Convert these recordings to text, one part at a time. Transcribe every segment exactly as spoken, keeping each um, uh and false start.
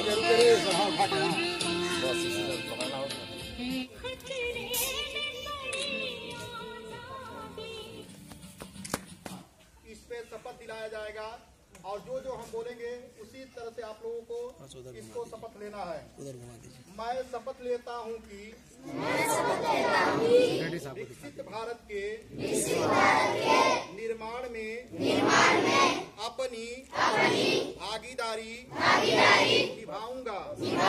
इस पे शपथ दिलाया जाएगा और जो जो हम बोलेंगे उसी तरह से आप लोगों को इसको शपथ लेना है। मैं शपथ लेता हूँ कि विकसित भारत के निर्माण में अपनी भागीदारी निभाऊंगा।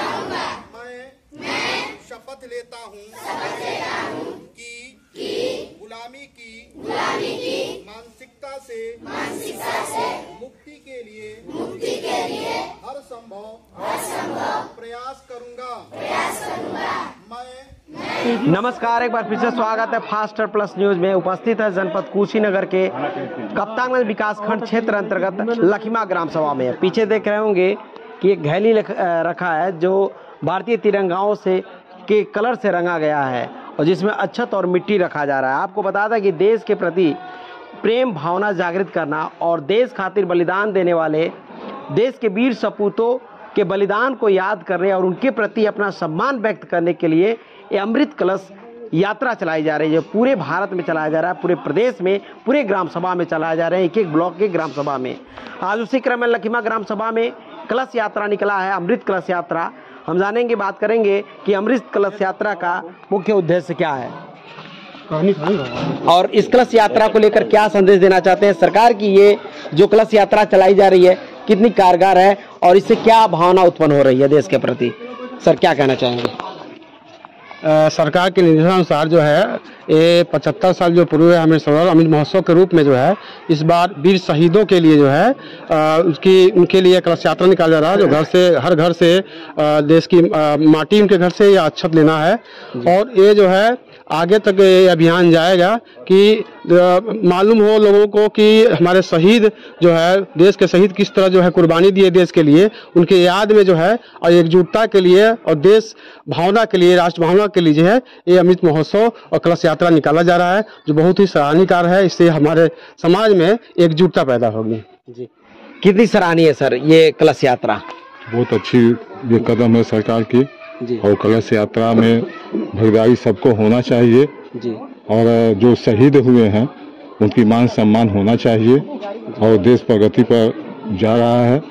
मैं शपथ लेता हूँ कि गुलामी की मानसिकता से मुक्ति के लिए हर संभव प्रयास करूंगा। मैं नमस्कार, एक बार फिर से स्वागत है फास्टर प्लस न्यूज में। उपस्थित है जनपद कुशीनगर के कप्तानगंज विकासखंड क्षेत्र अंतर्गत लखीमा ग्राम सभा में। पीछे देख रहे होंगे कि एक घैली रखा है जो भारतीय तिरंगाओं से के कलर से रंगा गया है और जिसमें अक्षत और मिट्टी रखा जा रहा है। आपको बता दें कि देश के प्रति प्रेम भावना जागृत करना और देश खातिर बलिदान देने वाले देश के वीर सपूतों के बलिदान को याद करने और उनके प्रति अपना सम्मान व्यक्त करने के लिए ये अमृत कलश यात्रा चलाई जा रही है। पूरे भारत में चलाया जा रहा है, पूरे प्रदेश में, पूरे ग्राम सभा में चलाया जा रहा है, एक एक ब्लॉक के ग्राम सभा में। आज उसी क्रम में लखीमा ग्राम सभा में कलश यात्रा निकला है, अमृत कलश यात्रा। हम जानेंगे, बात करेंगे कि अमृत कलश यात्रा का मुख्य उद्देश्य क्या है और इस कलश यात्रा को लेकर क्या संदेश देना चाहते हैं। सरकार की ये जो कलश यात्रा चलाई जा रही है कितनी कारगर है और इससे क्या भावना उत्पन्न हो रही है देश के प्रति। सर, क्या कहना चाहेंगे? आ, सरकार के निर्देशानुसार जो है ये पचहत्तर साल जो पूर्व हमें सोलर अमृत महोत्सव के रूप में जो है इस बार वीर शहीदों के लिए जो है आ, उसकी उनके लिए कलश यात्रा निकाला जा रहा है। जो घर से हर घर से आ, देश की आ, माटी उनके घर से या अक्षत लेना है और ये जो है आगे तक ये अभियान जाएगा कि मालूम हो लोगों को कि हमारे शहीद जो है देश के शहीद किस तरह जो है कुर्बानी दिए देश के लिए, उनके याद में जो है और एकजुटता के लिए और देश भावना के लिए, राष्ट्र भावना के लिए जो है ये अमृत महोत्सव और कलश यात्रा निकाला जा रहा है जो बहुत ही सराहनीय कार्य है। इससे हमारे समाज में एकजुटता पैदा होगी। जी, कितनी सराहनीय है सर ये कलश यात्रा? बहुत अच्छी ये कदम है सरकार की और कलश यात्रा में भागीदारी सबको होना चाहिए जी। और जो शहीद हुए हैं उनकी मान सम्मान होना चाहिए और देश प्रगति पर जा रहा है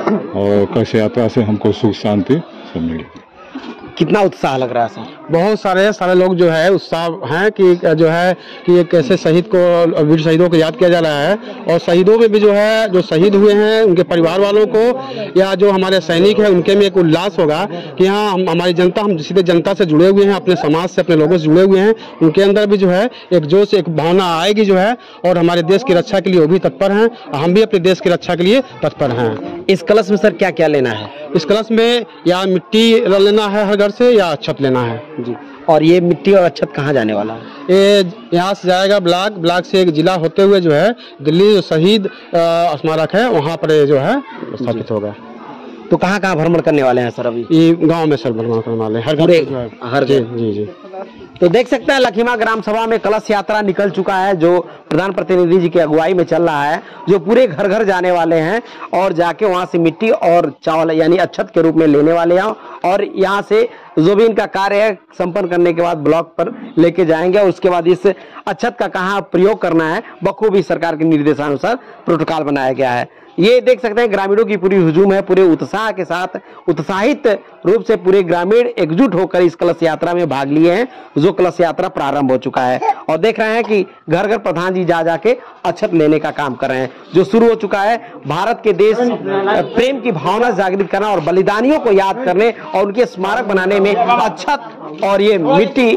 और कलश यात्रा से हमको सुख शांति सब मिलेगी। कितना उत्साह लग रहा है सर? बहुत सारे सारे लोग जो है उत्साह हैं कि जो है कि एक ऐसे शहीद को, वीर शहीदों को याद किया जा रहा है और शहीदों में भी जो है जो शहीद हुए हैं उनके परिवार वालों को या जो हमारे सैनिक हैं उनके में एक उल्लास होगा कि हाँ हम हमारी जनता, हम सीधे जनता से जुड़े हुए हैं, अपने समाज से, अपने लोगों से जुड़े हुए हैं। उनके अंदर भी जो है एक जोश, एक भावना आएगी जो है और हमारे देश की रक्षा के लिए वो भी तत्पर हैं, हम भी अपने देश की रक्षा के लिए तत्पर हैं। इस कलश में सर क्या क्या लेना है? इस कलश में या मिट्टी लेना है हर घर से या अक्षत लेना है जी। और ये मिट्टी और अक्षत कहाँ जाने वाला है? ये यहाँ से जाएगा ब्लॉक, ब्लॉक से एक जिला होते हुए जो है दिल्ली जो शहीद स्मारक है वहाँ पर जो है स्थापित होगा। तो कहाँ कहाँ भ्रमण करने वाले हैं सर अभी? ये गांव में सर भ्रमण करने वाले हैं, हर घर हर जी जी जी। तो देख सकते हैं लखीमा ग्राम सभा में कलश यात्रा निकल चुका है जो प्रधान प्रतिनिधि जी की अगुवाई में चल रहा है, जो पूरे घर घर जाने वाले हैं और जाके वहां से मिट्टी और चावल यानी अक्षत के रूप में लेने वाले हैं और यहाँ से जो भी इनका कार्य है संपन्न करने के बाद ब्लॉक पर लेके जाएंगे और उसके बाद इस अक्षत का कहाँ प्रयोग करना है बखूबी सरकार के निर्देशानुसार प्रोटोकॉल बनाया गया है। ये देख सकते हैं ग्रामीणों की पूरी हुजूम है, पूरे उत्साह के साथ उत्साहित रूप से पूरे ग्रामीण एकजुट होकर इस कलश यात्रा में भाग लिए हैं जो कलश यात्रा प्रारंभ हो चुका है और देख रहे हैं कि घर घर प्रधान जी जा जाके अक्षत लेने का काम कर रहे हैं जो शुरू हो चुका है। भारत के देश प्रेम की भावना जागृत करना और बलिदानियों को याद करने और उनके स्मारक बनाने में अक्षत और ये मिट्टी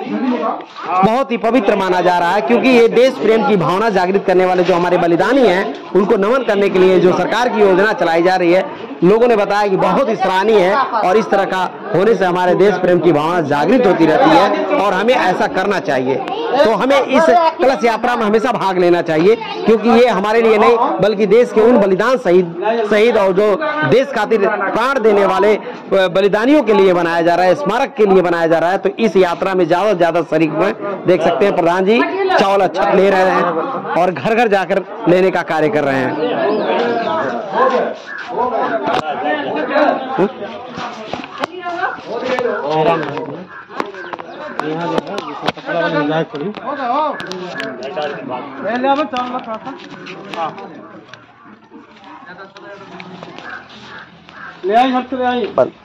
बहुत ही पवित्र माना जा रहा है क्योंकि ये देश प्रेम की भावना जागृत करने वाले जो हमारे बलिदानी हैं उनको नमन करने के लिए जो सरकार की योजना चलाई जा रही है, लोगों ने बताया कि बहुत ही सराहनीय है और इस तरह का होने से हमारे देश प्रेम की भावना जागृत होती रहती है और हमें ऐसा करना चाहिए। तो हमें इस कलश यात्रा में हमेशा भाग लेना चाहिए क्योंकि ये हमारे लिए नहीं बल्कि देश के उन बलिदान शहीद शहीद और जो देश खातिर प्राण देने वाले बलिदानियों के लिए बनाया जा रहा है, स्मारक के लिए बनाया जा रहा है। तो इस यात्रा में ज्यादा से ज्यादा शरीक हुए। देख सकते हैं प्रधान जी चावल अक्षत ले रहे हैं और घर घर जाकर लेने का कार्य कर रहे हैं। यहाँ जो है कपड़ा वाला मजाक करी ले आई घर से ले आई।